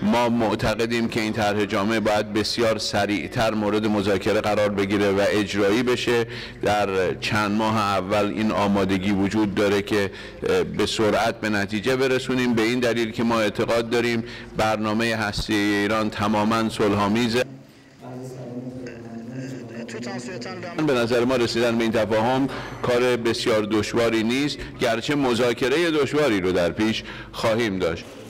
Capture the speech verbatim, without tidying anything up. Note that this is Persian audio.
ما معتقدیم که این طرح جامع باید بسیار سریعتر مورد مذاکره قرار بگیره و اجرایی بشه. در چند ماه اول این آمادگی وجود داره که به سرعت به نتیجه برسونیم، به این دلیل که ما اعتقاد داریم برنامه هسته‌ای ایران تماماً صلح‌آمیزه. به نظر ما رسیدن به این تفاهم کار بسیار دشواری نیست، گرچه مذاکره دشواری رو در پیش خواهیم داشت.